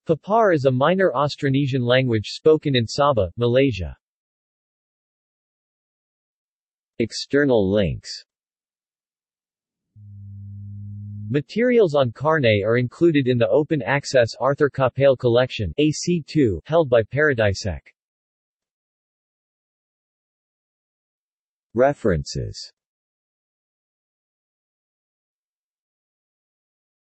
Papar is a minor Austronesian language spoken in Sabah, Malaysia. External links. Materials on Karnay are included in the open-access Arthur Capell collection AC2 held by Paradisec. References.